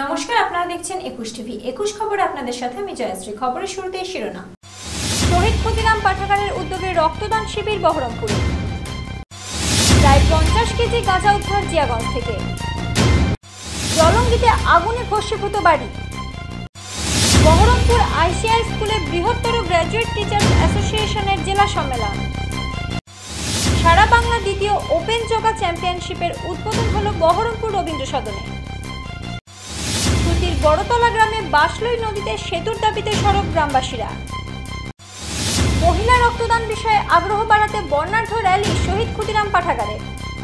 নমস্কার, আপনারা দেখছেন 21 টিভি। 21 খবরে আপনাদের সাথে আমি জয়শ্রী। খবরের শুরুতেই শিরোনাম। শহীদ ক্ষুদিরাম পাঠাগারের উদ্যোগে রক্তদান শিবির বহরমপুরে। প্রায় 50 কেজি গাঁজা উদ্ধার জিয়াগঞ্জ থেকে। জলঙ্গিতে আগুনে ভস্মীভূত বাড়ি। বহরমপুর আইসিআই স্কুলে বৃহত্তর গ্র্যাজুয়েট টিচার্স অ্যাসোসিয়েশনের জেলা সম্মেলন। সারা বাংলা দ্বিতীয় ওপেন যোগা চ্যাম্পিয়নশিপের উদ্বোধন হলো বহরমপুর রবীন্দ্র সদনে। সুতির বড়তলা গ্রামে বাসলই নদীতে সেতুর দাবিতে সরব গ্রামবাসীরা। মহিলা রক্তদান বিষয়ে আগ্রহ বাড়াতে বর্ণাঢ্য র্যালি শহীদ ক্ষুদিরাম পাঠাগারে।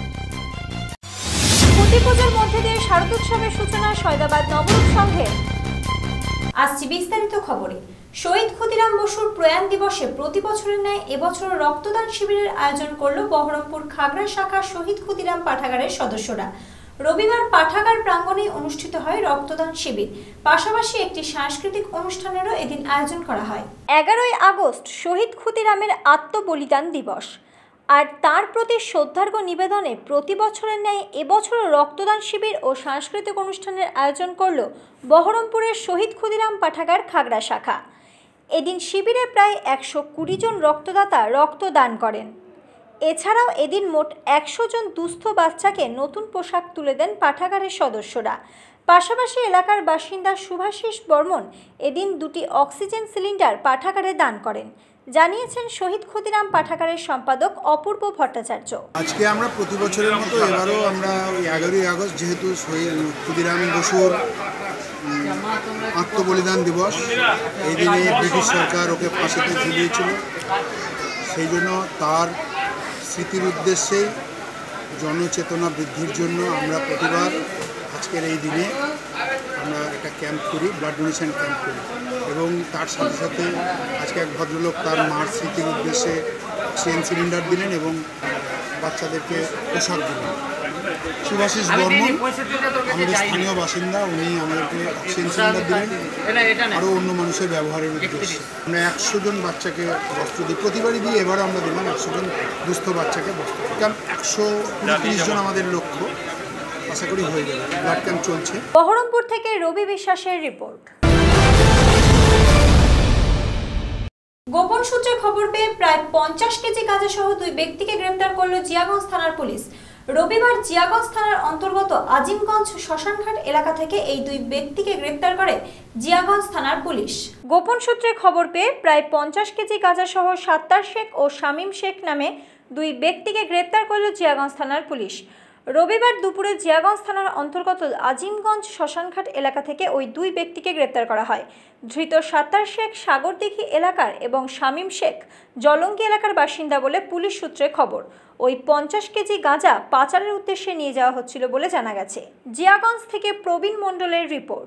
খুঁটি পুজোর মধ্যে দিয়ে শারদোৎসবের সূচনা সয়দাবাদ নবরূপ সংঘে। আসছি বিস্তারিত খবরে। শহীদ ক্ষুদিরাম বসুর প্রয়াণ দিবসে প্রতি বছরের ন্যায় এবছর রক্তদান শিবিরের আয়োজন করল বহরমপুর খাগড়া শাখা শহীদ ক্ষুদিরাম পাঠাগারের সদস্যরা। রবিবার পাঠাগার প্রাঙ্গণে অনুষ্ঠিত হয় রক্তদান শিবির, পাশাপাশি একটি সাংস্কৃতিক অনুষ্ঠানেরও এদিন আয়োজন করা হয়। 11ই আগস্ট শহীদ ক্ষুদিরামের আত্মবলিদান দিবস, আর তার প্রতি শ্রদ্ধার্ঘ্য নিবেদনে প্রতি বছরের ন্যায় এবছরও রক্তদান শিবির ও সাংস্কৃতিক অনুষ্ঠানের আয়োজন করল বহরমপুরের শহীদ ক্ষুদিরাম পাঠাগার খাগড়া শাখা। এদিন শিবিরে প্রায় 120 জন রক্তদাতা রক্তদান করেন। এছাড়াও এদিন মোট 100 জন দুস্থ বাচ্চাকে নতুন পোশাক তুলে দেন পাঠাগারের সদস্যরা। পাশাপাশি এলাকার বাসিন্দা শুভাশিস বর্মন এদিন 2টি অক্সিজেন সিলিন্ডার পাঠাগারে দান করেন, জানিয়েছেন শহীদ ক্ষুদিরাম পাঠাগারের সম্পাদক অপূর্ব ভট্টাচার্য। আজকে আমরা প্রতি বছরের মতো এবারও আমরা 11ই আগস্ট, যেহেতু শহীদ ক্ষুদিরাম বসুর আত্মবলিদান দিবস, এই দিনে ব্রিটিশ সরকার ওকে ফাঁসিতে ঝুলিয়েছিল, সেই জন্য তার স্মৃতির উদ্দেশ্যে জনচেতনা বৃদ্ধির জন্য আমরা প্রতিবার আজকের এই দিনে আমরা একটা ক্যাম্প করি, ব্লাড ডোনেশন ক্যাম্প করি। এবং তার সাথে সাথে আজকে এক ভদ্রলোক তার মার স্মৃতির উদ্দেশ্যে অক্সিজেন সিলিন্ডার দিলেন এবং বাচ্চাদেরকে পোশাক দিলেন। শুভাশিস বর্মন আমাদের স্থানীয় বাসিন্দা, উনি আমাদেরকে অক্সিজেন সিলিন্ডার দিলেন আরও অন্য মানুষের ব্যবহারের উদ্দেশ্যে। আমরা 100 জন বাচ্চাকে বস্ত্র দিই, প্রতিবারই দিই, এবারও আমরা দিলাম 100 জন দুস্থ বাচ্চাকে বস্ত্র। ক্যাম্প 130 জন আমাদের লক্ষ্য, আশা করি হয়ে যাবে। ব্লাড ক্যাম্প চলছে। বহরমপুর থেকে রবি বিশ্বাসের রিপোর্ট। গোপন সূত্রে খবর পেয়ে প্রায় 50 কেজি গাঁজা সহ 2 ব্যক্তিকে গ্রেপ্তার করল জিয়াগঞ্জ থানার পুলিশ। রবিবার জিয়াগঞ্জ থানার অন্তর্গত আজিমগঞ্জ শ্মশানঘাট এলাকা থেকে এই 2 ব্যক্তিকে গ্রেপ্তার করে জিয়াগঞ্জ থানার পুলিশ। গোপন সূত্রে খবর পেয়ে প্রায় 50 কেজি গাঁজা সহ সাত্তার শেখ ও শামীম শেখ নামে 2 ব্যক্তিকে গ্রেপ্তার করল জিয়াগঞ্জ থানার পুলিশ। রবিবার দুপুরে জিয়াগঞ্জ থানার অন্তর্গত আজিমগঞ্জ শ্মশানঘাট এলাকা থেকে ওই 2 ব্যক্তিকে গ্রেপ্তার করা হয়। ধৃত সাত্তার শেখ সাগরদিঘি এলাকার এবং শামীম শেখ জলঙ্গি এলাকার বাসিন্দা বলে পুলিশ সূত্রে খবর। ওই 50 কেজি গাঁজা পাচারের উদ্দেশ্যে নিয়ে যাওয়া হচ্ছিল বলে জানা গেছে। জিয়াগঞ্জ থেকে প্রবীণ মণ্ডলের রিপোর্ট।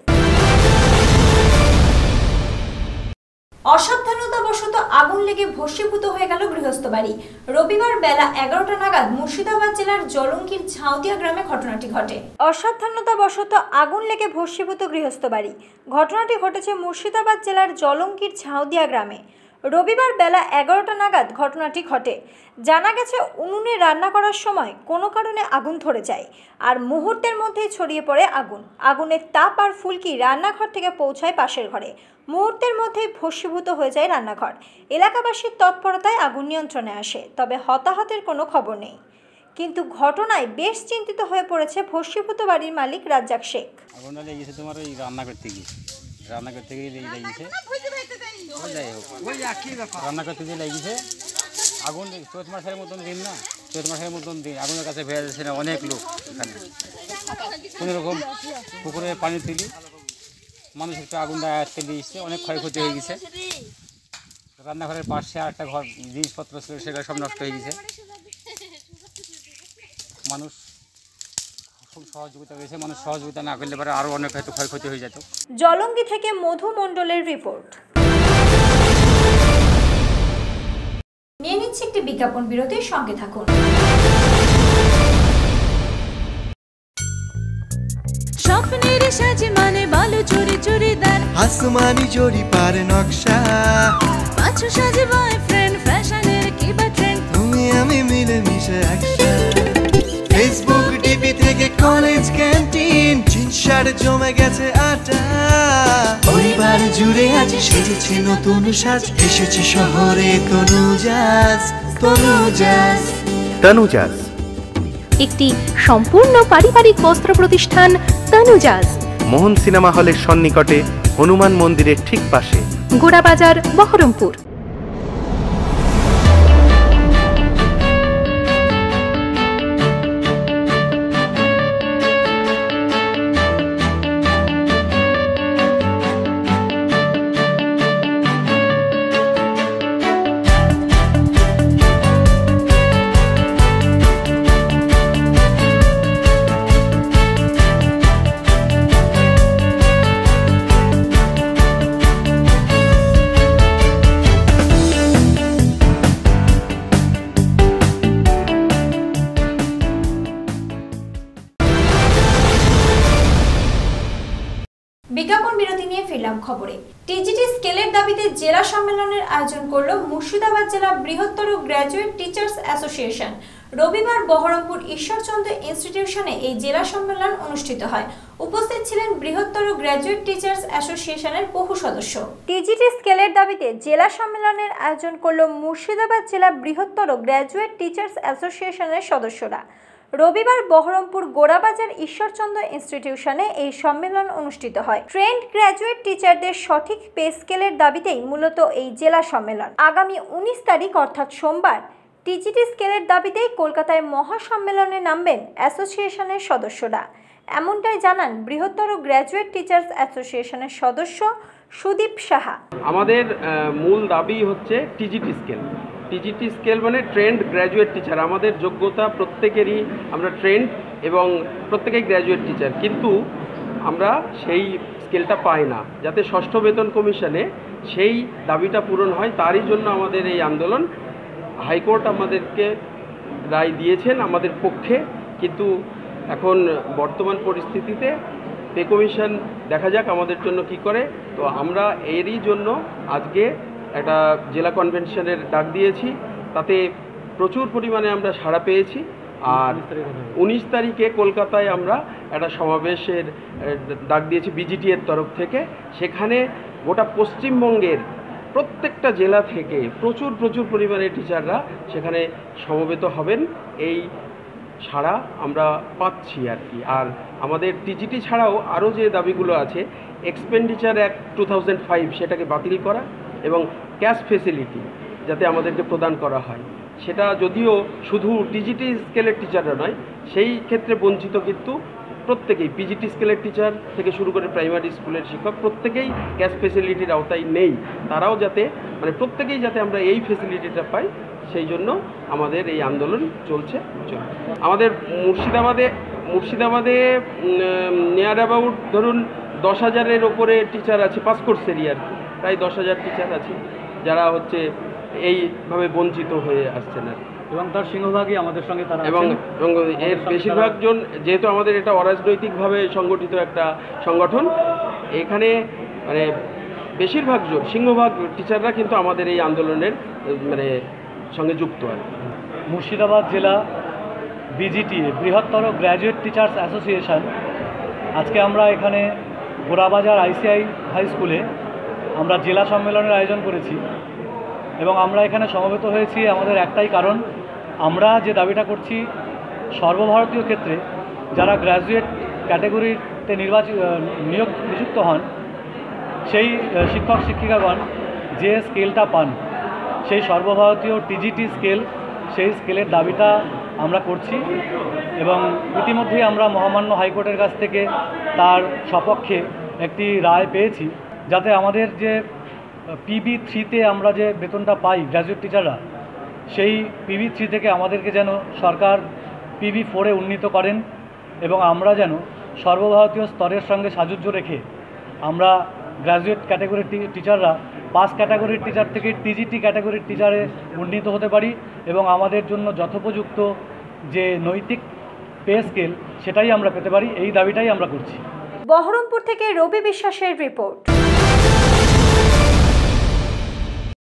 অসাবধানতাবশত আগুন লেগে ভস্মীভূত হয়ে গেল গৃহস্থ বাড়ি। রবিবার বেলা 11টা নাগাদ মুর্শিদাবাদ জেলার জলঙ্গির ঝাউদিয়া গ্রামে ঘটনাটি ঘটে। অসাবধানতাবশত আগুন লেগে ভস্মীভূত গৃহস্থ বাড়ি। ঘটনাটি ঘটেছে মুর্শিদাবাদ জেলার জলঙ্গির ঝাউদিয়া গ্রামে। রবিবার বেলা 11টা নাগাদ ঘটনাটি ঘটে। জানা গেছে উনুনে রান্না করার সময় কোনো কারণে আগুন ধরে যায়, আর মুহূর্তের মধ্যেই ছড়িয়ে পড়ে আগুন। আগুনের তাপ আর ফুলকি রান্নাঘর থেকে পৌঁছায় পাশের ঘরে। মুহূর্তের মধ্যেই ভস্মীভূত হয়ে যায় রান্নাঘর। এলাকাবাসীর তৎপরতায় আগুন নিয়ন্ত্রণে আসে, তবে হতাহতের কোনো খবর নেই। কিন্তু ঘটনায় বেশ চিন্তিত হয়ে পড়েছে ভস্মীভূত বাড়ির মালিক রাজ্জাক শেখ। আগুনটা লেগেছে তোমার ওই রান্না করতে গিয়ে লেগেছে, রান্না করতে গিয়ে লেগেছে আগুন। চৈত মাসের মতন দিন না, চৈত মাসের মতন দিন আগুনের কাছে ভেজা যাচ্ছে না, অনেক লোক এখানে। কোনোরকম পুকুরে পানি তুলি, মানুষ একটু আগুনটা আয়ত্তে দিয়েছে, অনেক ক্ষয়ক্ষতি হয়ে গেছে। রান্নাঘরের পাশে আরেকটা ঘর জিনিসপত্র ছিল, সেগুলো সব নষ্ট হয়ে গেছে। মানুষ খুব সহযোগিতা করেছে, মানুষ সহযোগিতা না করলে পরে আরও অনেক হয়তো ক্ষয়ক্ষতি হয়ে যেত। জলঙ্গি থেকে মধু মণ্ডলের রিপোর্ট। নিয়ে নিচ্ছে একটি বিজ্ঞাপন বিরতির সঙ্গে থাকুন। স্বপ্নের সাজে মানে বালু চুরি চুড়িদার, আসমানি জড়ি পার নকশা, পাঁচু সাজে বয়ফ্রেন্ড, ফ্যাশনের কি বা ট্রেন্ড, তুমি আমি মিলে মিশে একসাথে। ফেসবুক টিভি থেকে কলেজ ক্যান্টিন, জিন্স আর জমে গেছে আটা। পরিবার জুড়ে আজ সেজেছে নতুন সাজ, এসেছে শহরে তনুজাজ। তনুজাজ তনুজাজ একটি সম্পূর্ণ পারিবারিক বস্ত্র প্রতিষ্ঠান তনুজাজ, মোহন সিনেমা হলের সন্নিকটে, হনুমান মন্দিরের ঠিক পাশে, গোড়াবাজার, বহরমপুর। বিজ্ঞাপন বিরতি নিয়ে ফিরলাম খবরে। টিজিটি স্কেলের দাবিতে জেলা সম্মেলনের আয়োজন করল মুর্শিদাবাদ জেলা বৃহত্তর গ্র্যাজুয়েট টিচার্স অ্যাসোসিয়েশন। রবিবার বহরমপুর ঈশ্বরচন্দ্র ইনস্টিটিউশনে এই জেলা সম্মেলন অনুষ্ঠিত হয়। উপস্থিত ছিলেন বৃহত্তর গ্র্যাজুয়েট টিচার্স অ্যাসোসিয়েশনের বহু সদস্য। টিজিটি স্কেলের দাবিতে জেলা সম্মেলনের আয়োজন করল মুর্শিদাবাদ জেলা বৃহত্তর গ্র্যাজুয়েট টিচার্স অ্যাসোসিয়েশনের সদস্যরা। রবিবার বহরমপুর গোড়াবাজার ঈশ্বরচন্দ্র ইনস্টিটিউশনে এই সম্মেলন অনুষ্ঠিত হয়। ট্রেন্ড গ্র্যাজুয়েট টিচারদের সঠিক পে স্কেলের দাবিতেই মূলত এই জেলা সম্মেলন। আগামী 19 তারিখ অর্থাৎ সোমবার টিজিটি স্কেলের দাবিতেই কলকাতায় মহাসম্মেলনে নামবেন অ্যাসোসিয়েশনের সদস্যরা। এমনটাই জানান বৃহত্তর গ্র্যাজুয়েট টিচার্স অ্যাসোসিয়েশনের সদস্য সুদীপ সাহা। আমাদের মূল দাবি হচ্ছে টিজিটি স্কেল। টিজিটি স্কেল মানে ট্রেন্ড গ্র্যাজুয়েট টিচার। আমাদের যোগ্যতা প্রত্যেকেরই, আমরা ট্রেন্ড এবং প্রত্যেকেই গ্র্যাজুয়েট টিচার, কিন্তু আমরা সেই স্কেলটা পাই না। যাতে ষষ্ঠ বেতন কমিশনে সেই দাবিটা পূরণ হয়, তারই জন্য আমাদের এই আন্দোলন। হাইকোর্ট আমাদেরকে রায় দিয়েছেন আমাদের পক্ষে, কিন্তু এখন বর্তমান পরিস্থিতিতে পে কমিশন দেখা যাক আমাদের জন্য কি করে। তো আমরা এরই জন্য আজকে একটা জেলা কনভেনশনের ডাক দিয়েছি, তাতে প্রচুর পরিমাণে আমরা সাড়া পেয়েছি। আর 19 তারিখে কলকাতায় আমরা একটা সমাবেশের ডাক দিয়েছি বিজিটি এর তরফ থেকে। সেখানে গোটা পশ্চিমবঙ্গের প্রত্যেকটা জেলা থেকে প্রচুর পরিমাণে টিচাররা সেখানে সমবেত হবেন। এই ছাড়া আমরা পাচ্ছি আর কি। আর আমাদের টিজিটি ছাড়াও আরও যে দাবিগুলো আছে, এক্সপেন্ডিচার অ্যাক্ট 2005 সেটাকে বাতিল করা এবং ক্যাশ ফেসিলিটি যাতে আমাদেরকে প্রদান করা হয়, সেটা যদিও শুধু টিজিটি স্কেলের টিচাররা নয়, সেই ক্ষেত্রে বঞ্চিত কিন্তু প্রত্যেকেই, পিজিটি স্কেলের টিচার থেকে শুরু করে প্রাইমারি স্কুলের শিক্ষক প্রত্যেকেই ক্যাশ ফেসিলিটির আওতায় নেই। তারাও যাতে প্রত্যেকেই যাতে আমরা এই ফেসিলিটিটা পাই, সেই জন্য আমাদের এই আন্দোলন চলছে। আমাদের মুর্শিদাবাদে নিয়ার অ্যাবাউট ধরুন 10,000-এর ওপরে টিচার আছে, পাস কোর্স এরিয়ার প্রায় 10,000 টিচার আছে যারা এইভাবে বঞ্চিত হয়ে আসছেন আর এবং তার সিংহভাগই আমাদের সঙ্গে তারা এবং এর বেশিরভাগ জন, যেহেতু আমাদের এটা অরাজনৈতিকভাবে সংগঠিত একটা সংগঠন, এখানে বেশিরভাগ জন, সিংহভাগ টিচাররা কিন্তু আমাদের এই আন্দোলনের সঙ্গে যুক্ত আর মুর্শিদাবাদ জেলা বিজিটি বৃহত্তর গ্র্যাজুয়েট টিচার্স অ্যাসোসিয়েশন। আজকে আমরা এখানে গোড়াবাজার ICI হাই স্কুলে আমরা জেলা সম্মেলনের আয়োজন করেছি এবং আমরা এখানে সমবেত হয়েছি আমাদের একটাই কারণ, আমরা যে দাবিটা করছি সর্বভারতীয় ক্ষেত্রে যারা গ্র্যাজুয়েট ক্যাটাগরিতে নিযুক্ত হন, সেই শিক্ষক শিক্ষিকাগণ যে স্কেলটা পান, সেই সর্বভারতীয় টিজিটি স্কেল, সেই স্কেলের দাবিটা আমরা করছি এবং ইতিমধ্যেই আমরা মহামান্য হাইকোর্টের কাছ থেকে তার সপক্ষে একটি রায় পেয়েছি, যাতে আমাদের যে PB3-তে আমরা যে বেতনটা পাই গ্র্যাজুয়েট টিচাররা, সেই PB3 থেকে আমাদেরকে যেন সরকার PB4-এ উন্নীত করেন এবং আমরা যেন সর্বভারতীয় স্তরের সঙ্গে সাযুজ্য রেখে আমরা গ্র্যাজুয়েট ক্যাটাগরির টিচাররা পাস ক্যাটাগরির টিচার থেকে টিজিটি ক্যাটাগরির টিচারে উন্নীত হতে পারি এবং আমাদের জন্য যথোপযুক্ত যে নৈতিক পে স্কেল সেটাই আমরা পেতে পারি, এই দাবিটাই আমরা করছি। বহরমপুর থেকে রবি বিশ্বাসের রিপোর্ট।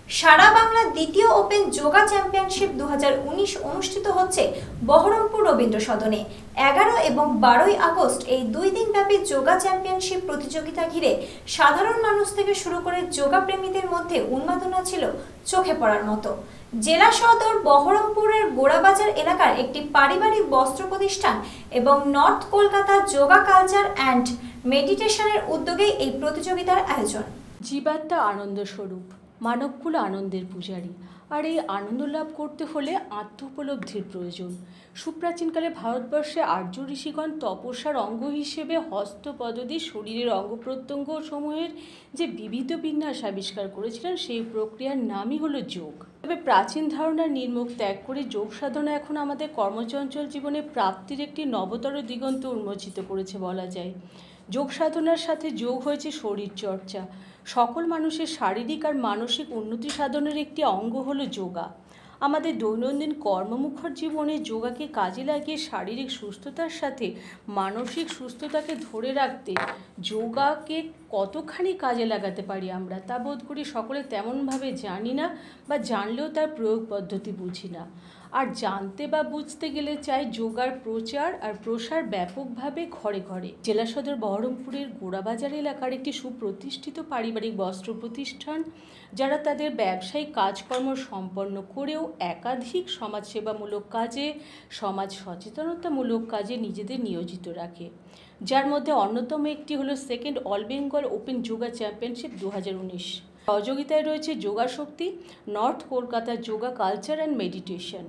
সারা বাংলা দ্বিতীয় ওপেন যোগা চ্যাম্পিয়নশিপ 2019 অনুষ্ঠিত হচ্ছে বহরমপুর রবীন্দ্র সদনে। 11 এবং 12 আগস্ট এই 2 দিন ব্যাপী যোগা চ্যাম্পিয়নশিপ প্রতিযোগিতা ঘিরে সাধারণ মানুষ থেকে শুরু করে যোগা প্রেমীদের মধ্যে উন্মাদনা ছিল চোখে পড়ার মতো। জেলা সদর বহরমপুরের গোড়াবাজার এলাকার একটি পারিবারিক বস্ত্র প্রতিষ্ঠান এবং North Kolkata Yoga Culture and মেডিটেশনের উদ্যোগে এই প্রতিযোগিতার আয়োজন। জীবাত্মা আনন্দ স্বরূপ, মানবকুল আনন্দের পূজারী, আর এই আনন্দ লাভ করতে হলে আত্ম উপলব্ধির প্রয়োজন। সুপ্রাচীনকালে ভারতবর্ষে আর্য ঋষিগণ তপস্যার অঙ্গ হিসেবে হস্তপদদি শরীরের অঙ্গ প্রত্যঙ্গ সমূহের যে বিবিধ বিন্যাস আবিষ্কার করেছিলেন, সেই প্রক্রিয়ার নামই হলো যোগ। তবে প্রাচীন ধারণার নির্মুখ ত্যাগ করে যোগ সাধনা এখন আমাদের কর্মচঞ্চল জীবনে প্রাপ্তির একটি নবতর দিগন্ত উন্মোচিত করেছে বলা যায়। যোগ সাধনার সাথে যোগ হয়েছে শরীরচর্চা। সকল মানুষের শারীরিক আর মানসিক উন্নতি সাধনের একটি অঙ্গ হলো যোগা। আমাদের দৈনন্দিন কর্মমুখর জীবনে যোগাকে কাজে লাগিয়ে শারীরিক সুস্থতার সাথে মানসিক সুস্থতাকে ধরে রাখতে যোগাকে কতখানি কাজে লাগাতে পারি আমরা তা বোধ করি সকলে তেমনভাবে জানি না, বা জানলেও তার প্রয়োগ পদ্ধতি বুঝি না। আর জানতে বা বুঝতে গেলে চাই যোগার প্রচার আর প্রসার ব্যাপকভাবে ঘরে ঘরে। জেলা সদর বহরমপুরের গোড়াবাজার এলাকার একটি সুপ্রতিষ্ঠিত পারিবারিক বস্ত্র প্রতিষ্ঠান, যারা তাদের ব্যবসায়িক কাজকর্ম সম্পন্ন করেও একাধিক সমাজসেবামূলক কাজে, সমাজ সচেতনতামূলক কাজে নিজেদের নিয়োজিত রাখে, যার মধ্যে অন্যতম একটি হলো second All Bengal Open Yoga Championship 2019। সহযোগিতায় রয়েছে Yoga Shakti, North Kolkata Yoga Culture and Meditation.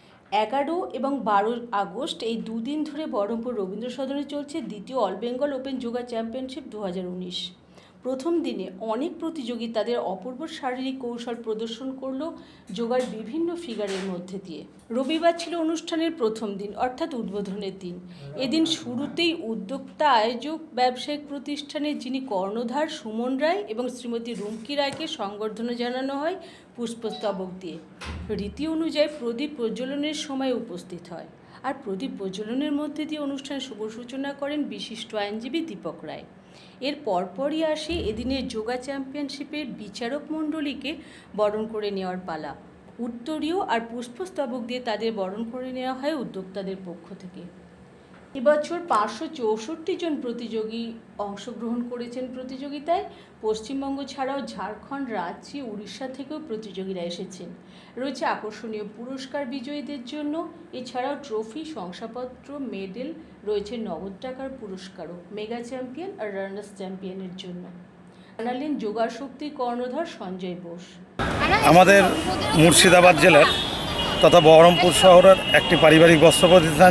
11 এবং 12 আগস্ট এই 2 দিন ধরে বহরমপুর রবীন্দ্র সদনে চলছে দ্বিতীয় All Bengal Open Yoga Championship 2019। প্রথম দিনে অনেক প্রতিযোগী তাদের অপূর্ব শারীরিক কৌশল প্রদর্শন করল যোগার বিভিন্ন ফিগারের মধ্যে দিয়ে। রবিবার ছিল অনুষ্ঠানের প্রথম দিন, অর্থাৎ উদ্বোধনের দিন। এদিন শুরুতেই উদ্যোক্তা আয়োজক ব্যবসায়িক প্রতিষ্ঠানের যিনি কর্ণধার সুমন রায় এবং শ্রীমতী রুমকি রায়কে সংবর্ধনা জানানো হয় পুষ্পস্তবক দিয়ে। রীতি অনুযায়ী প্রদীপ প্রজ্বলনের সময় উপস্থিত হয়, আর প্রদীপ প্রজ্বলনের মধ্যে দিয়ে অনুষ্ঠানের শুভ সূচনা করেন বিশিষ্ট আইনজীবী দীপক রায়। এর পরপরই আসে এদিনের যোগা চ্যাম্পিয়নশিপের বিচারক মণ্ডলীকে বরণ করে নেওয়ার পালা। উত্তরীয় আর পুষ্পস্তবক দিয়ে তাদের বরণ করে নেওয়া হয় উদ্যোক্তাদের পক্ষ থেকে। এবছর 564 জন প্রতিযোগী অংশগ্রহণ করেছেন প্রতিযোগিতায়। পশ্চিমবঙ্গ ছাড়াও ঝাড়খণ্ড, রাঁচি, উড়িষ্যা থেকেও প্রতিযোগীরা এসেছেন। রয়েছে আকর্ষণীয় পুরস্কার বিজয়ীদের জন্য, এছাড়াও ট্রফি, শংসাপত্র, মেডেল, রয়েছে নগদ টাকার পুরস্কারও মেগা চ্যাম্পিয়ন আর রানার্স চ্যাম্পিয়নের জন্য। জানালেন যোগা শক্তির কর্ণধার সঞ্জয় বোস। আমাদের মুর্শিদাবাদ জেলার তথা বহরমপুর শহরের একটি পারিবারিক বস্ত্র প্রতিষ্ঠান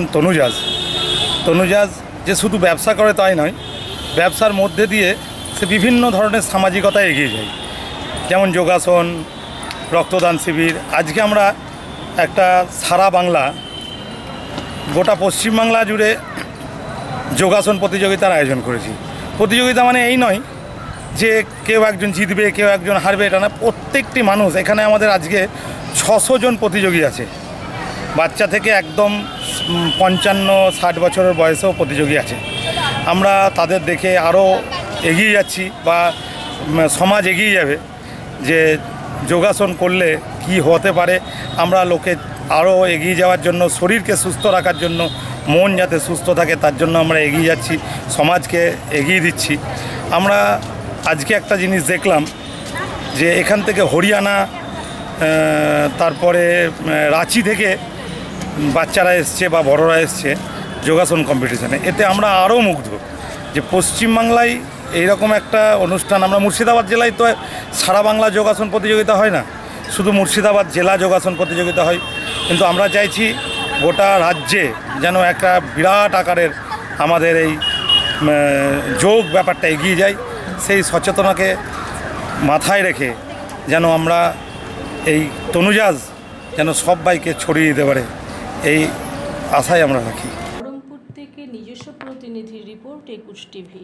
তনুজাজ যে শুধু ব্যবসা করে তাই নয়, ব্যবসার মধ্যে দিয়ে সে বিভিন্ন ধরনের সামাজিকতায় এগিয়ে যায়, যেমন যোগাসন, রক্তদান শিবির। আজকে আমরা একটা সারা বাংলা, গোটা পশ্চিমবাংলা জুড়ে যোগাসন প্রতিযোগিতার আয়োজন করেছি। প্রতিযোগিতা মানে এই নয় যে কেউ একজন জিতবে, কেউ একজন হারবে, এটা না। প্রত্যেকটি মানুষ, এখানে আমাদের আজকে 600 জন প্রতিযোগী আছে। বাচ্চা থেকে একদম 55-60 বছরের বয়সেও প্রতিযোগী আছে। আমরা তাদের দেখে আরও এগিয়ে যাচ্ছি, বা সমাজ এগিয়ে যাবে যে যোগাসন করলে কি হতে পারে। আমরা লোকে আরও এগিয়ে যাওয়ার জন্য, শরীরকে সুস্থ রাখার জন্য, মন যাতে সুস্থ থাকে তার জন্য আমরা এগিয়ে যাচ্ছি, সমাজকে এগিয়ে দিচ্ছি। আমরা আজকে একটা জিনিস দেখলাম যে এখান থেকে হরিয়ানা, তারপরে রাঁচি থেকে বাচ্চারা এসছে বা বড়রা এসছে যোগাসন কম্পিটিশানে। এতে আমরা আরও মুগ্ধ যে পশ্চিমবাংলায় এইরকম একটা অনুষ্ঠান। আমরা মুর্শিদাবাদ জেলায় তো সারা বাংলা যোগাসন প্রতিযোগিতা হয় না, শুধু মুর্শিদাবাদ জেলা যোগাসন প্রতিযোগিতা হয়, কিন্তু আমরা চাইছি গোটা রাজ্যে যেন একটা বিরাট আকারের আমাদের এই যোগ ব্যাপারটা এগিয়ে যায়। সেই সচেতনতাকে মাথায় রেখে যেন আমরা এই তনুজাজ যেন সবাইকে ছড়িয়ে দিতে পারে, এই আশাই আমরা রাখি। বহরমপুর থেকে নিজস্ব প্রতিনিধি রিপোর্ট, একুশ টিভি।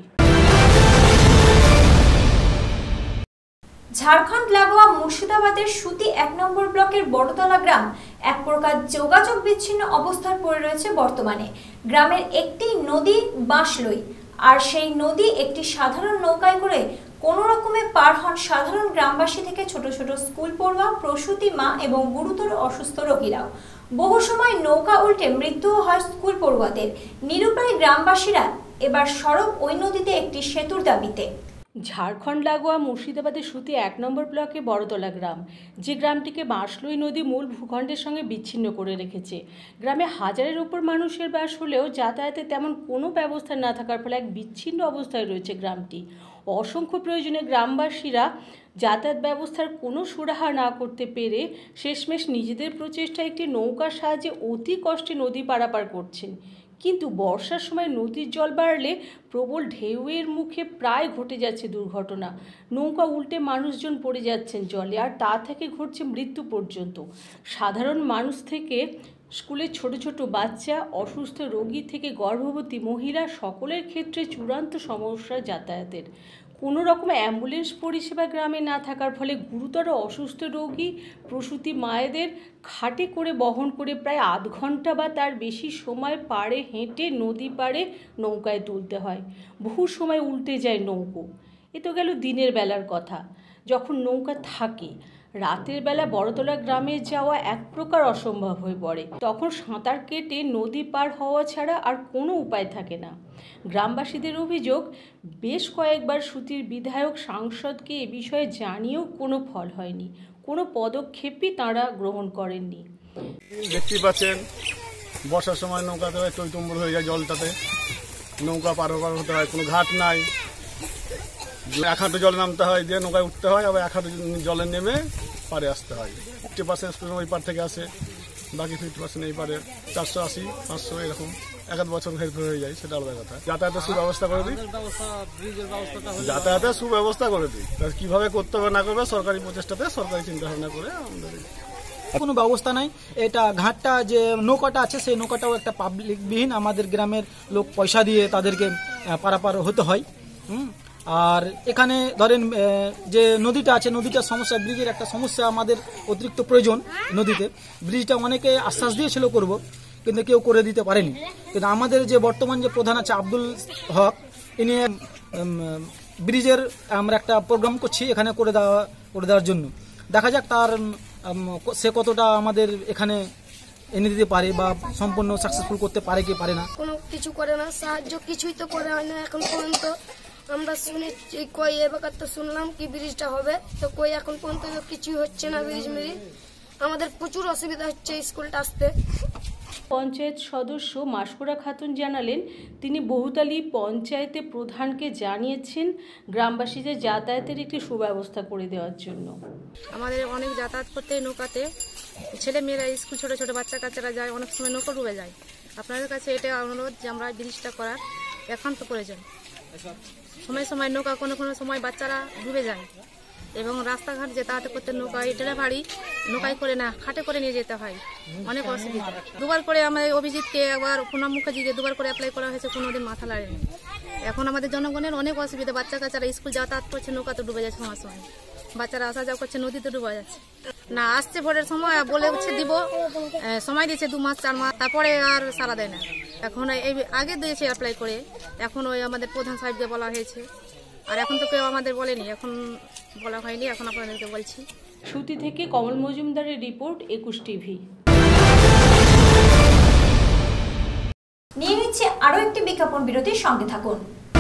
ঝাড়খণ্ড লাগোয়া মুর্শিদাবাদের সুতি 1 নম্বর ব্লকের বড়তলা গ্রাম এক প্রকার যোগাযোগ বিচ্ছিন্ন অবস্থায় পড়ে রয়েছে বর্তমানে। গ্রামের একটি নদী বাঁশলই, আর সেই নদী একটি সাধারণ নৌকায় করে কোনো রকমে পার হন সাধারণ গ্রামবাসী থেকে ছোট ছোট স্কুল পড়ুয়া, প্রসূতি মা এবং গুরুতর অসুস্থ রোগীরাও। বহু সময় নৌকা উল্টে মৃত্যুও হয় স্কুল পড়ুয়াদের। নিরুপায় গ্রামবাসীরা এবার সড়ক ওই নদীতে একটি সেতুর দাবিতে। ঝাড়খণ্ড লাগোয়া মুর্শিদাবাদের সুতি 1 নম্বর ব্লকে বড়তলা গ্রাম, যে গ্রামটিকে বাঁশলুই নদী মূল ভূখণ্ডের সঙ্গে বিচ্ছিন্ন করে রেখেছে। গ্রামে হাজারের উপর মানুষের বাস হলেও যাতায়াতে তেমন কোনো ব্যবস্থা না থাকার ফলে এক বিচ্ছিন্ন অবস্থায় রয়েছে গ্রামটি। অসংখ্য প্রয়োজনে গ্রামবাসীরা যাতায়াত ব্যবস্থার কোনো সুরাহা না করতে পেরে শেষমেশ নিজেদের প্রচেষ্টায় একটি নৌকার সাহায্যে অতি কষ্টে নদী পারাপার করছেন। কিন্তু বর্ষার সময় নদীর জল বাড়লে প্রবল ঢেউয়ের মুখে প্রায় ঘটে যাচ্ছে দুর্ঘটনা। নৌকা উল্টে মানুষজন পড়ে যাচ্ছেন জলে, আর তা থেকে ঘটছে মৃত্যু পর্যন্ত। সাধারণ মানুষ থেকে স্কুলের ছোট ছোট বাচ্চা, অসুস্থ রোগী থেকে গর্ভবতী মহিলা সকলের ক্ষেত্রে চূড়ান্ত সমস্যা যাতায়াতের। কোনো রকম অ্যাম্বুলেন্স পরিষেবা গ্রামে না থাকার ফলে গুরুতর অসুস্থ রোগী, প্রসূতি মায়েদের খাটে করে বহন করে প্রায় আধ ঘন্টা বা তার বেশি সময় পাড়ে হেঁটে নদী পাড়ে নৌকায় তুলতে হয়। বহু সময় উল্টে যায় নৌকো। এ তো গেল দিনের বেলার কথা। যখন নৌকা থাকে, রাতের বেলা বড়তলা গ্রামে যাওয়া এক প্রকার অসম্ভব হয়ে পড়ে। তখন সাঁতার কেটে নদী পার হওয়া ছাড়া আর কোনো উপায় থাকে না। গ্রামবাসীদের অভিযোগ, বেশ কয়েকবার সুতির বিধায়ক, সাংসদকে এ বিষয়ে জানিয়েও কোনো ফল হয়নি, কোনো পদক্ষেপই তাঁরা গ্রহণ করেননি। দেখতেই পাচ্ছেন, বর্ষার সময় নৌকাতে হয় টইটুম্বুর হয়ে যায় জলটাতে, নৌকা পার হতে হয়, কোনো ঘাট নাই। 1 হাঁটু জলে নামতে হয়, দিয়ে নৌকায় উঠতে হয়, আবার 1 হাঁটু জলে নেমে পারে আসতে হয়। 50% ওই পার থেকে আসে, বাকি 50% এই পারে। 480, 500 এরকম এক বছর হেরফের হয়ে যায়, সেটা আলাদা কথা। যাতায়াতের সুব্যবস্থা করে দিই, যাতায়াতের সুব্যবস্থা করে দিই। কিভাবে করতে হবে না করবে সরকারি প্রচেষ্টাতে, সরকারি চিন্তা ভাবনা করে আমাদের কোনো ব্যবস্থা নাই। এটা ঘাটটা যে নৌকাটা আছে, সেই নৌকাটাও একটা পাবলিক বিহীন, আমাদের গ্রামের লোক পয়সা দিয়ে তাদেরকে পারাপার হতে হয়। আর এখানে ধরেন যে নদীটা আছে, নদীটার সমস্যা, ব্রিজের একটা সমস্যা আমাদের অতিরিক্ত প্রয়োজন। নদীতে ব্রিজটা অনেকে আশ্বাস দিয়েছিল করব, কিন্তু কেউ করে দিতে পারেনি। কিন্তু আমাদের যে বর্তমান যে প্রধান আছে আব্দুল হক, ইনি ব্রিজের আমরা একটা প্রোগ্রাম করছি এখানে করে দেওয়ার জন্য। দেখা যাক তার সে কতটা আমাদের এখানে এনে দিতে পারে বা সম্পূর্ণ সাকসেসফুল করতে পারে কি পারে না। কোনো কিছু করে না, সাহায্য কিছুই তো করে হয় না এখন পর্যন্ত। আমরা শুনেছি কই এবার তো শুনলাম কি ব্রিজটা হবে, তো কই এখন পর্যন্ত কিছুই হচ্ছে না। ব্রিজ আমাদের প্রচুর অসুবিধা হচ্ছে স্কুলটা আসতে। পঞ্চায়েত সদস্য মাসকুরা খাতুন জানালেন, তিনি বহুতালি পঞ্চায়েতে প্রধানকে জানিয়েছেন গ্রামবাসীদের যাতায়াতের একটি সুব্যবস্থা করে দেওয়ার জন্য। আমাদের অনেক যাতায়াত করতে নৌকাতে, ছেলে মেয়েরা স্কুল, ছোট ছোট বাচ্চা কাচ্চারা যায়, অনেক সময় নৌকা ডুবে যায়। আপনাদের কাছে এটা অনুরোধ যে আমরা ব্রিজটা করার একান্ত প্রয়োজন। সময় সময় নৌকা কোনো কোনো সময় বাচ্চারা ডুবে যায় এবং রাস্তাঘাট যাতায়াত করতে নৌকায় ডেলিভারি নৌকায় করে না, খাটে করে নিয়ে যেতে হয়, অনেক অসুবিধা। 2বার করে আমার অভিজিৎকে, একবার প্রণব মুখার্জিকে 2বার করে অ্যাপ্লাই করা হয়েছে, কোনোদিন মাথা লাগেনি। এখন আমাদের জনগণের অনেক অসুবিধা, বাচ্চা কাচ্চারা স্কুল যাতায়াত করছে, নৌকাতে ডুবে যাচ্ছে, সময় সময় বাচ্চারা আসা যাওয়া করছে, নদীতে ডুবে যাচ্ছে। না আসছে ভোটের সময় বলে হচ্ছে দিব, সময় দিয়েছে 2 মাস 4 মাস, তারপরে আর সারা দেয় না। এখন এই আগে দিয়েছে অ্যাপ্লাই করে, এখন ওই আমাদের প্রধান সাহেবকে বলা হয়েছে, আর এখন তো কেউ আমাদের বলেনি, এখন বলা হয়নি, এখন আপনাদেরকে বলছি। সুতি থেকে কমল মজুমদারের রিপোর্ট, 21 টিভি। নিয়ে নিচ্ছে আরো একটি বিজ্ঞাপন বিরতির সঙ্গে থাকুন।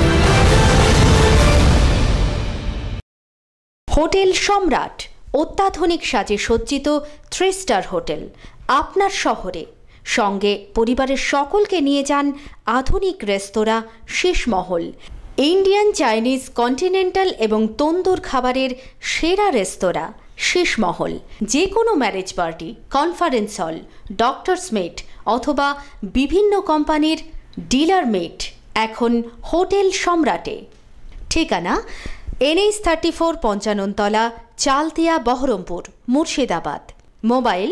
হোটেল সম্রাট, অত্যাধুনিক সাজে সজ্জিত 3 স্টার হোটেল আপনার শহরে। সঙ্গে পরিবারের সকলকে নিয়ে যান আধুনিক restaurant Sheeshmahal. Indian, Chinese, Continental এবং তন্দুর খাবারের সেরা রেস্তোরাঁ শীষমহল। যে কোনো marriage party, conference hall, doctors meet অথবা বিভিন্ন কোম্পানির ডিলার মেট এখন হোটেল সম্রাটে। ঠিকানা NH 34 পঞ্চাননতলা, চালতিয়া, বহরমপুর, মুর্শিদাবাদ। মোবাইল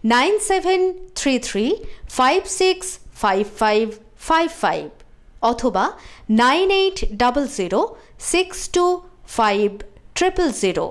9733565555 অথবা 9800625000।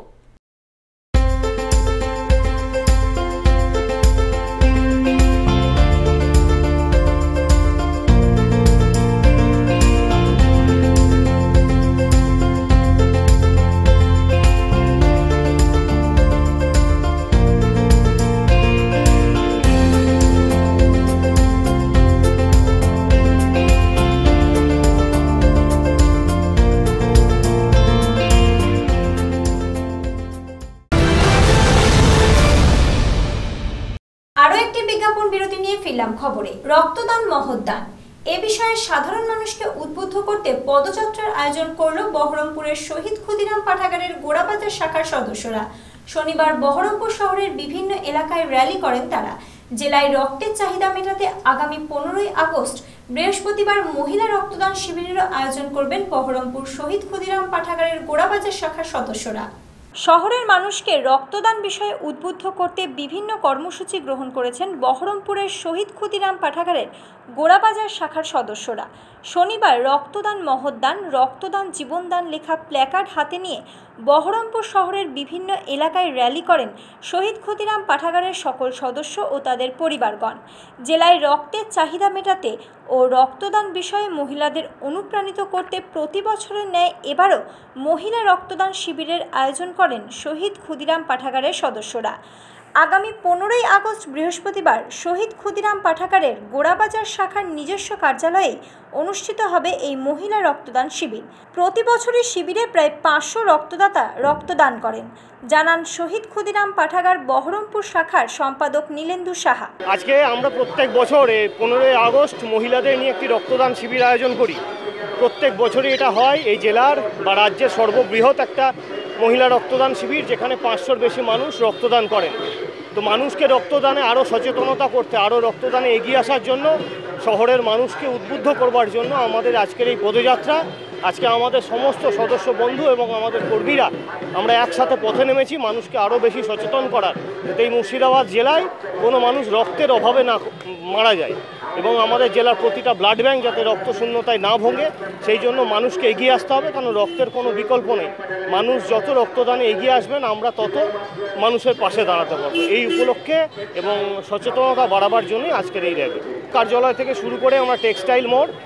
খবরে রক্তদান মহৎদান এ বিষয়ে সাধারণ মানুষকে উদ্বুদ্ধ করতে পদযাত্রার আয়োজন করল বহরমপুরের শহীদ ক্ষুদিরাম পাঠাগারের গোড়াবাজার শাখার সদস্যরা। শনিবার বহরমপুর শহরের বিভিন্ন এলাকায় র্যালি করেন তারা। জেলায় রক্তের চাহিদা মেটাতে আগামী 15ই আগস্ট বৃহস্পতিবার মহিলা রক্তদান শিবিরেরও আয়োজন করবেন বহরমপুর শহীদ ক্ষুদিরাম পাঠাগারের গোড়াবাজার শাখার সদস্যরা। শহরের মানুষকে রক্তদান বিষয়ে উদ্বুদ্ধ করতে বিভিন্ন কর্মসূচি গ্রহণ করেছেন বহরমপুরের শহীদ ক্ষুদিরাম পাঠাগারের গোড়াবাজার শাখার সদস্যরা। শনিবার রক্তদান মহৎদান, রক্তদান জীবনদান লেখা প্ল্যাকার্ড হাতে নিয়ে বহরমপুর শহরের বিভিন্ন এলাকায় র্যালি করেন শহীদ ক্ষুদিরাম পাঠাগারের সকল সদস্য ও তাদের পরিবারগণ। জেলায় রক্তের চাহিদা মেটাতে ও রক্তদান বিষয়ে মহিলাদের অনুপ্রাণিত করতে প্রতি বছরের ন্যায় এবারও মহিলা রক্তদান শিবিরের আয়োজন করেন শহীদ ক্ষুদিরাম পাঠাগারের সদস্যরা। আগামী 15ই আগস্ট বৃহস্পতিবার শহীদ ক্ষুদিরাম পাঠাগারের গোড়াবাজার শাখার নিজস্ব কার্যালয়ে অনুষ্ঠিত হবে এই মহিলা রক্তদান শিবির। প্রতি বছরই শিবিরে প্রায় 500 রক্তদাতা রক্তদান করেন, জানান শহীদ ক্ষুদিরাম পাঠাগার বহরমপুর শাখার সম্পাদক নীলেন্দু সাহা। আজকে আমরা প্রত্যেক বছর 15ই আগস্ট মহিলাদের নিয়ে একটি রক্তদান শিবির আয়োজন করি। প্রত্যেক বছরই এটা হয়। এই জেলার বা রাজ্যের সর্ববৃহৎ একটা মহিলা রক্তদান শিবির, যেখানে 500-র বেশি মানুষ রক্তদান করেন। তো মানুষকে রক্তদানে আরও সচেতনতা করতে, আরও রক্তদানে এগিয়ে আসার জন্য, শহরের মানুষকে উদ্বুদ্ধ করবার জন্য আমাদের আজকের এই পদযাত্রা। আজকে আমাদের সমস্ত সদস্য বন্ধু এবং আমাদের কর্মীরা আমরা একসাথে পথে নেমেছি মানুষকে আরও বেশি সচেতন করার, যাতে এই মুর্শিদাবাদ জেলায় কোনো মানুষ রক্তের অভাবে না মারা যায় এবং আমাদের জেলার প্রতিটা ব্লাড ব্যাংক যাতে রক্ত শূন্যতায় না ভোগে, সেই জন্য মানুষকে এগিয়ে আসতে হবে। কারণ রক্তের কোনো বিকল্প নেই। মানুষ যত রক্তদানে এগিয়ে আসবেন আমরা তত মানুষের পাশে দাঁড়াতে পারবো। এই উপলক্ষে এবং সচেতনতা বাড়াবার জন্যই আজকের এই র্যালি। কার্যালয় থেকে শুরু করে আমরা টেক্সটাইল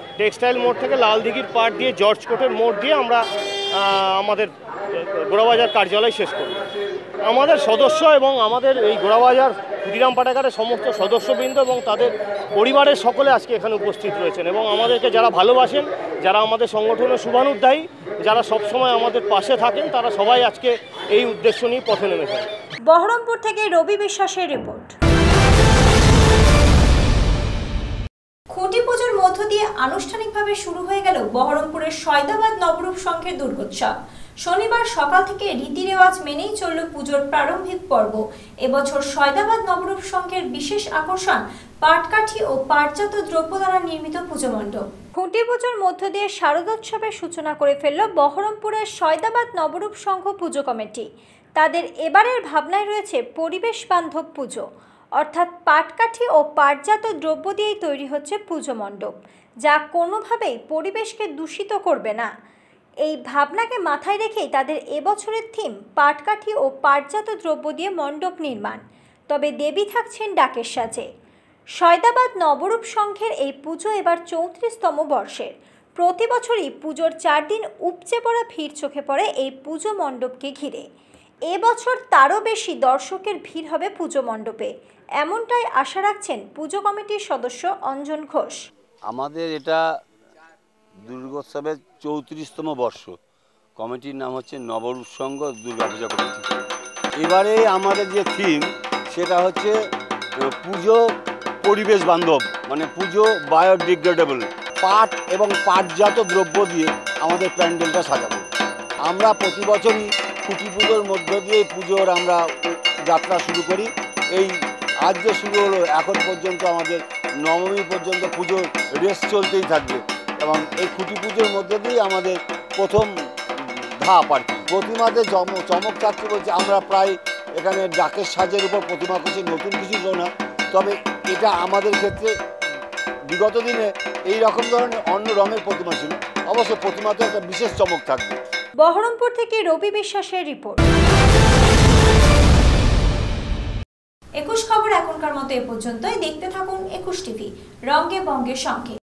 মোড় থেকে লালদিঘির পাড় দিয়ে জর্জ কোর্টের মোড় দিয়ে আমরা আমাদের গোড়াবাজার কার্যালয় শেষ করব। আমাদের সদস্য এবং আমাদের এই গোড়াবাজার ক্ষুদিরাম পাঠাগারের সমস্ত সদস্যবৃন্দ এবং তাদের পরিবারের সকলে আজকে এখানে উপস্থিত রয়েছেন এবং আমাদেরকে যারা ভালোবাসেন, যারা আমাদের সংগঠনের শুভানুধ্যায়ী, যারা সবসময় আমাদের পাশে থাকেন, তারা সবাই আজকে এই উদ্দেশ্য নিয়ে পথে নেমেছেন। বহরমপুর থেকে রবি বিশ্বাসের রিপোর্ট। খুঁটি পুজোর মধ্য দিয়ে আনুষ্ঠানিকভাবে শুরু হয়ে গেল বহরমপুরের সয়দাবাদ নবরূপ সংঘের দুর্গোৎসব। শনিবার সকাল থেকে রীতি রেওয়াজ মেনেই চলল পুজোর প্রারম্ভিক পর্ব। এবছর সয়দাবাদ নবরূপ সংঘের বিশেষ আকর্ষণ পাটকাঠি ও পাটজাত দ্রব্য দ্বারা নির্মিত পুজো মণ্ডপ। খুঁটি পুজোর মধ্য দিয়ে শারদোৎসবের সূচনা করে ফেলল বহরমপুরের সয়দাবাদ নবরূপ সংঘ পুজো কমিটি। তাদের এবারের ভাবনায় রয়েছে পরিবেশ বান্ধব পুজো, অর্থাৎ পাটকাঠি ও পাটজাত দ্রব্য দিয়েই তৈরি হচ্ছে পুজো মণ্ডপ, যা কোনোভাবেই পরিবেশকে দূষিত করবে না। এই ভাবনাকে মাথায় রেখেই তাদের এবছরের থিম পাটকাঠি ও পাটজাত দ্রব্য দিয়ে মণ্ডপ নির্মাণ। তবে দেবী থাকছেন ডাকের সাজে। সয়দাবাদ নবরূপ সংঘের এই পুজো এবার 34তম বর্ষের। প্রতি বছরই পুজোর 4 দিন উপচে পড়া ভিড় চোখে পড়ে এই পুজো মণ্ডপকে ঘিরে। এবছর তারও বেশি দর্শকের ভিড় হবে পুজো মণ্ডপে, এমনটাই আশা রাখছেন পুজো কমিটির সদস্য অঞ্জন ঘোষ। আমাদের এটা দুর্গোৎসবের 34তম বর্ষ। কমিটির নাম হচ্ছে নবরূপ সংঘ দুর্গাপূজা কমিটি। এবারে আমাদের যে থিম সেটা হচ্ছে পুজো পরিবেশ বান্ধব, মানে পুজো বায়োডিগ্রেডেবল। পাট এবং পাটজাত দ্রব্য দিয়ে আমাদের প্যান্ডেলটা সাজাবো। আমরা প্রতি বছরই খুঁটি পুজোর মধ্য দিয়ে পুজোর আমরা যাত্রা শুরু করি। এই আজ যে শুরু হলো, এখন পর্যন্ত আমাদের নবমী পর্যন্ত পুজোর রেস চলতেই থাকবে এবং এই খুঁটি পুজোর মধ্যে দিয়ে আমাদের প্রথম ধাপ আর কি। প্রতিমাতে চমক থাকতে বলছে আমরা প্রায় এখানে ডাকের সাজের উপর প্রতিমা করছি, নতুন কিছু না। তবে এটা আমাদের ক্ষেত্রে বিগত দিনে এই রকম ধরনের অন্য রঙের প্রতিমা ছিল, অবশ্য প্রতিমাতে একটা বিশেষ চমক থাকবে। বহরমপুর থেকে রবি বিশ্বাসের রিপোর্ট। 21 খবর এখনকার মতো এ পর্যন্তই। দেখতে থাকুন 21 টিভি, রঙে বঙ্গের সঙ্গে।